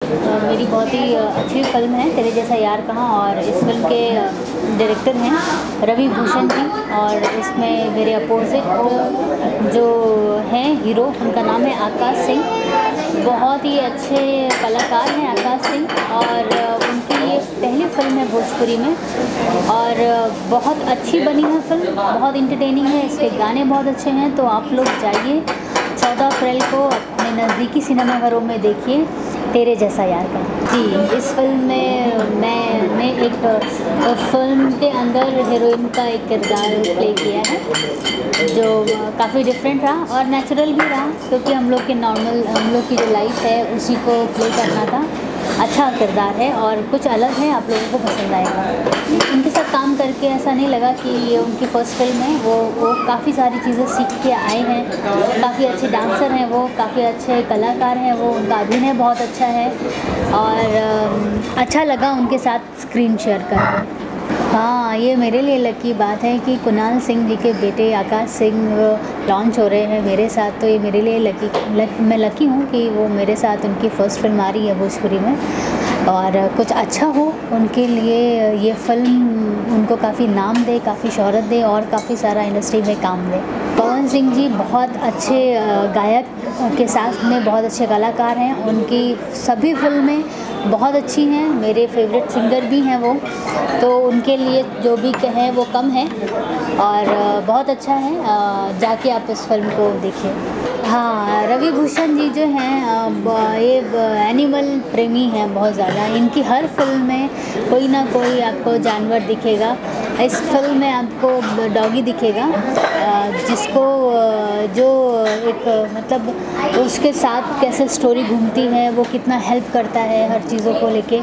मेरी बहुत ही अच्छी फ़िल्म है तेरे जैसा यार कहाँ। और इस फिल्म के डायरेक्टर हैं रवि भूषण जी। और इसमें मेरे अपोजिट जो हैं हीरो, उनका नाम है आकाश सिंह। बहुत ही अच्छे कलाकार हैं आकाश सिंह, और उनकी ये पहली फिल्म है भोजपुरी में, और बहुत अच्छी बनी है फिल्म, बहुत इंटरटेनिंग है। इसके गाने बहुत अच्छे हैं। तो आप लोग जाइए 14 अप्रैल को अपने नज़दीकी सिनेमाघरों में देखिए तेरे जैसा यार का। जी, इस फिल्म में मैंने एक फिल्म के अंदर हीरोइन का एक किरदार प्ले किया है जो काफ़ी डिफरेंट रहा और नेचुरल भी रहा, क्योंकि हम लोग की जो लाइफ है उसी को प्ले करना था। अच्छा किरदार है और कुछ अलग है, आप लोगों को पसंद आएगा। उनके साथ काम करके ऐसा नहीं लगा कि ये उनकी फर्स्ट फिल्म है। वो काफ़ी सारी चीज़ें सीख के आए हैं। काफ़ी अच्छे डांसर हैं वो, काफ़ी अच्छे कलाकार हैं वो, उनका अभिनय बहुत अच्छा है और अच्छा लगा उनके साथ स्क्रीन शेयर करके। हाँ, ये मेरे लिए लकी बात है कि कुणाल सिंह जी के बेटे आकाश सिंह लॉन्च हो रहे हैं मेरे साथ। तो ये मेरे लिए मैं लकी हूँ कि वो मेरे साथ उनकी फ़र्स्ट फिल्म आ रही है भोजपुरी में, और कुछ अच्छा हो उनके लिए। ये फिल्म उनको काफ़ी नाम दे, काफ़ी शोहरत दे और काफ़ी सारा इंडस्ट्री में काम दे। पवन सिंह जी बहुत अच्छे गायक के साथ में बहुत अच्छे कलाकार हैं। उनकी सभी फिल्में बहुत अच्छी हैं, मेरे फेवरेट सिंगर भी हैं वो। तो उनके लिए जो भी कहें वो कम है और बहुत अच्छा है। जाके आप इस फिल्म को देखिए। हाँ, रवि भूषण जी जो हैं ये एनिमल प्रेमी हैं बहुत ज़्यादा। इनकी हर फिल्म में कोई ना कोई आपको जानवर दिखेगा। इस फिल्म में आपको डॉगी दिखेगा जिसको जो एक मतलब उसके साथ कैसे स्टोरी घूमती है, वो कितना हेल्प करता है हर चीज़ों को लेके।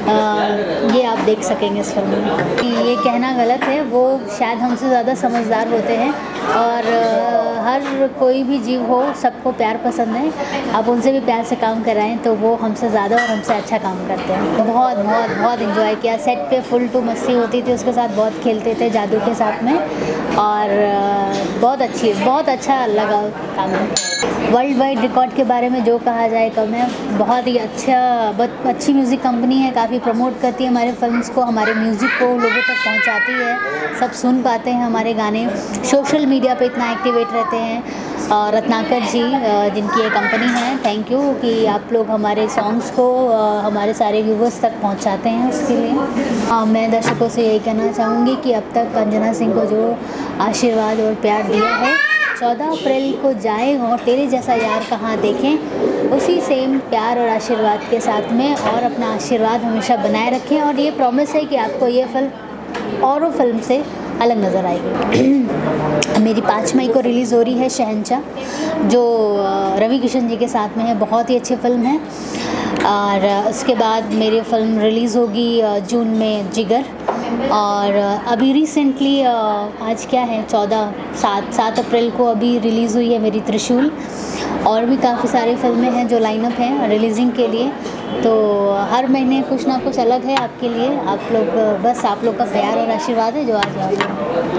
ये आप देख सकेंगे इस फिल्म में। ये कहना गलत है, वो शायद हमसे ज़्यादा समझदार होते हैं और हर कोई भी जीव हो सबको प्यार पसंद है। आप उनसे भी प्यार से काम कराएं तो वो हमसे ज़्यादा और हमसे अच्छा काम करते हैं। बहुत बहुत बहुत इन्जॉय किया। सेट पे फुल टू मस्ती होती थी उसके साथ, बहुत खेलते थे जादू के साथ में, और बहुत अच्छा लगा काम। वर्ल्ड वाइड रिकॉर्ड के बारे में जो कहा जाए कम है। बहुत ही अच्छी म्यूज़िक कंपनी है, काफ़ी प्रमोट करती है हमारे फिल्म्स को, हमारे म्यूज़िक को लोगों तक पहुंचाती है। सब सुन पाते हैं हमारे गाने, सोशल मीडिया पे इतना एक्टिवेट रहते हैं। और रत्नाकर जी जिनकी ये कंपनी है, थैंक यू कि आप लोग हमारे सॉन्ग्स को हमारे सारे व्यूवर्स तक पहुंचाते हैं, उसके लिए मैं दर्शकों से यही कहना चाहूँगी कि अब तक अंजना सिंह को जो आशीर्वाद और प्यार दिया है, 14 अप्रैल को जाएं और तेरे जैसा यार कहाँ देखें, उसी सेम प्यार और आशीर्वाद के साथ में, और अपना आशीर्वाद हमेशा बनाए रखें। और ये प्रॉमिस है कि आपको ये फिल्म औरों फिल्म से अलग नज़र आएगी। मेरी 5 मई को रिलीज़ हो रही है शहंशाह, जो रवि किशन जी के साथ में है। बहुत ही अच्छी फिल्म है। और उसके बाद मेरी फिल्म रिलीज़ होगी जून में जिगर। और अभी रिसेंटली आज क्या है 7 अप्रैल को अभी रिलीज़ हुई है मेरी त्रिशूल। और भी काफ़ी सारी फिल्में हैं जो लाइनअप हैं रिलीजिंग के लिए। तो हर महीने कुछ ना कुछ अलग है आपके लिए। आप लोग का प्यार और आशीर्वाद है जो आज